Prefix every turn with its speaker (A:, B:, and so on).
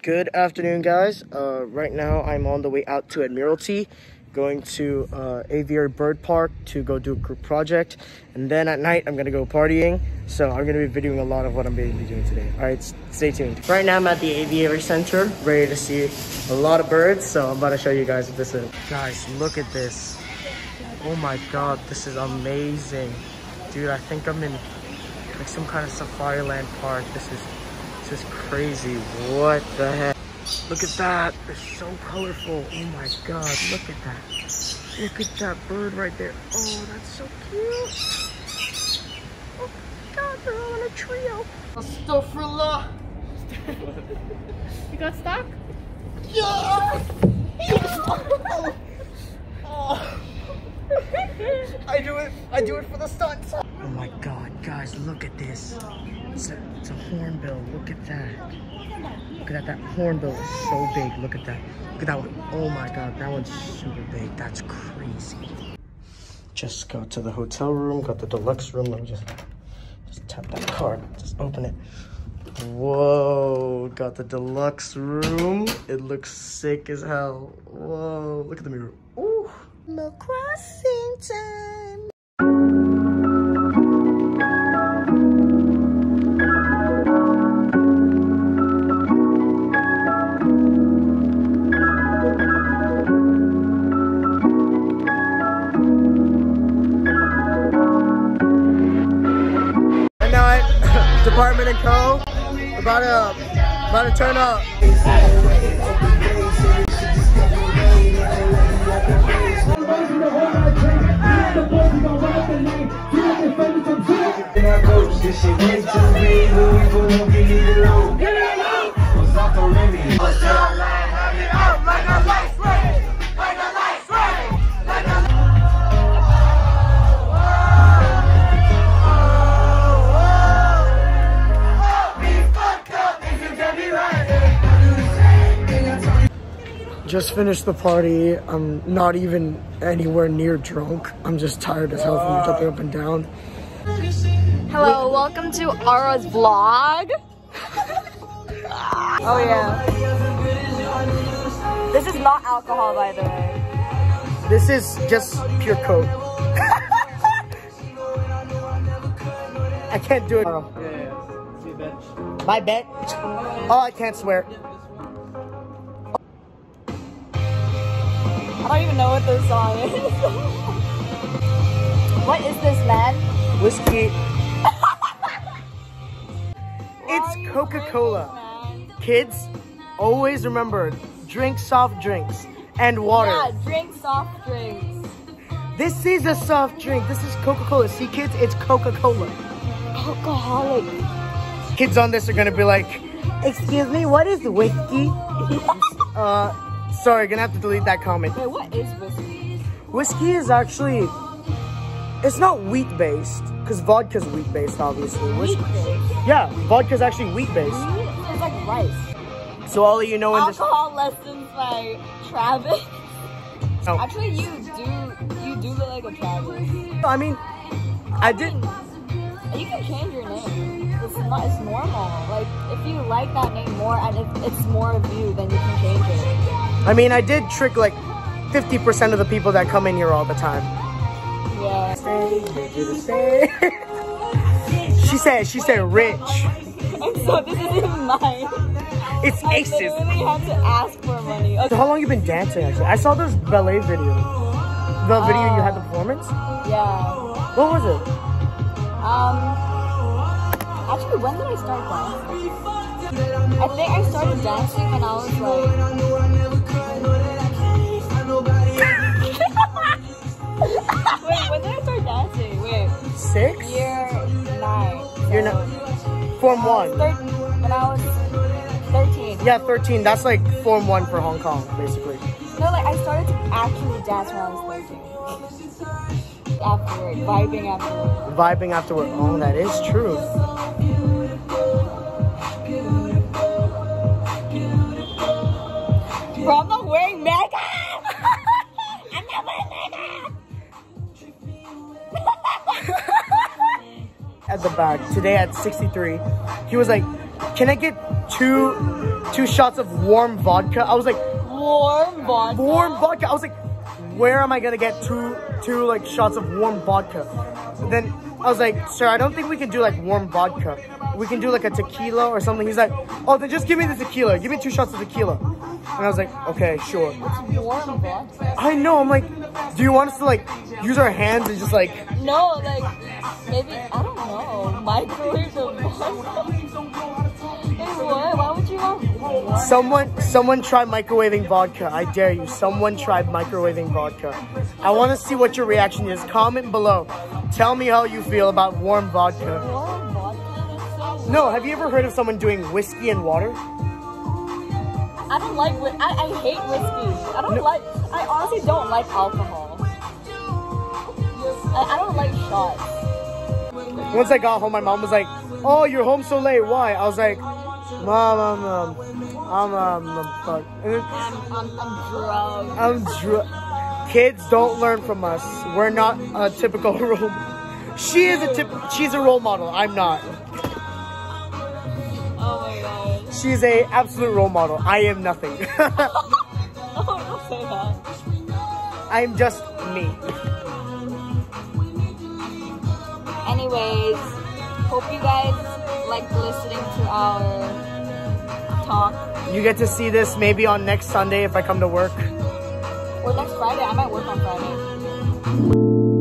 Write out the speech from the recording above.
A: Good afternoon, guys. Right now I'm on the way out to Admiralty, going to Aviary Bird Park to go do a group project, and then at night I'm gonna go partying. So I'm gonna be videoing a lot of what I'm going to be doing today. All right, stay tuned. Right now I'm at the Aviary Center, ready to see a lot of birds. So I'm about to show you guys what this is. Guys, look at this. Oh my God, this is amazing, dude. I think I'm in like some kind of safari land park. This is crazy. What the heck? Look at that. It's so colorful. Oh my God, look at that. Look at that bird right there. Oh, that's so cute. Oh my God, they're all in a trio. Astaghfirullah.
B: You got stuck?
A: Yeah. Oh. Oh. I do it for the stunts. Oh my God, guys, look at this. It's a hornbill. Look at that. Look at that. That hornbill is so big. Look at that. Look at that one. Oh my God, that one's super big. That's crazy. Just got to the hotel room. Got the deluxe room. Let me just tap that card. Just open it. Whoa, got the deluxe room. It looks sick as hell. Whoa, look at the mirror. Ooh, no crossing time. Department and Co. About to turn up. Just finished the party. I'm not even anywhere near drunk. I'm just tired as hell from jumping up and down.
B: Hello, welcome to Ara's vlog. Oh yeah. This is not alcohol, by the way.
A: This is just pure coke. I can't do it. Yeah. My bet. Oh, I can't swear.
B: I don't even know what this song is. What is this, man?
A: Whiskey. It's Coca-Cola. Kids, always remember, drink soft drinks and water.
B: Yeah, drink soft drinks.
A: This is a soft drink. This is Coca-Cola. See, kids, it's Coca-Cola.
B: Alcoholic.
A: Kids on this are gonna be like, excuse me, what is whiskey? Sorry, gonna have to delete that comment.
B: Wait, what is whiskey?
A: Whiskey is actually, it's not wheat-based, because vodka's wheat-based, obviously.
B: Wheat-based?
A: Yeah, vodka's actually wheat-based.
B: It's like rice.
A: So all of you know in this...
B: Alcohol lessons by Travis.
A: Oh.
B: Actually, you do look like a Travis.
A: I mean, I didn't...
B: You can change your name. It's normal. Like, if you like that name more and if it's more of you, then you can change it.
A: I mean, I did trick like 50% of the people that come in here all the time.
B: Yeah.
A: She said rich.
B: And so this isn't mine.
A: It's
B: I
A: Aces.
B: literally had to ask for money. Okay.
A: So how long you been dancing actually? I saw this ballet video. The video you had the performance?
B: Yeah.
A: What was it?
B: Actually, when did I start dancing? I think I started dancing when I was like... Wait, when did I start dancing? Wait.
A: 6?
B: Year 9.
A: You're not... Form 1.
B: When I was 13.
A: Yeah, 13. That's like Form 1 for Hong Kong, basically.
B: No, like I started to actually dance when I was 13. Afterward, vibing afterward.
A: Vibing afterward. Oh, that is true.
B: Bro, I'm not wearing makeup! I'm not wearing makeup!
A: At the back, today at 63, he was like, can I get two 2 shots of warm vodka. I was like,
B: Warm vodka.
A: warm vodka. I was like, where am I gonna get two like shots of warm vodka? And then I was like, sir, I don't think we can do like warm vodka. We can do like a tequila or something. He's like, oh, then just give me the tequila. Give me 2 shots of tequila. And I was like, okay, sure.
B: It's warm vodka.
A: I know. I'm like, do you want us to like use our hands and just like?
B: No, like maybe I don't know. Microwave the vodka. Hey, what? Why would you want?
A: Someone try microwaving vodka. I dare you. Someone tried microwaving vodka. I want to see what your reaction is. Comment below. Tell me how you feel about warm vodka.
B: Warm vodka? That's so
A: No, have you ever heard of someone doing whiskey and water?
B: I don't like I hate whiskey. I honestly don't like alcohol. I don't like shots.
A: Once I got home, my mom was like, oh, you're home so late. Why? I was like, Mom, fuck. And then,
B: I'm drunk.
A: I'm drunk. Kids don't learn from us. We're not a typical role. She's a role model. I'm not.
B: Oh my god.
A: She's a absolute role model. I am nothing.
B: Oh, don't say that.
A: I'm just me.
B: Anyways, hope you guys liked listening to our talk.
A: You get to see this maybe on next Sunday if I come to work.
B: Or next Friday. I might work on Friday.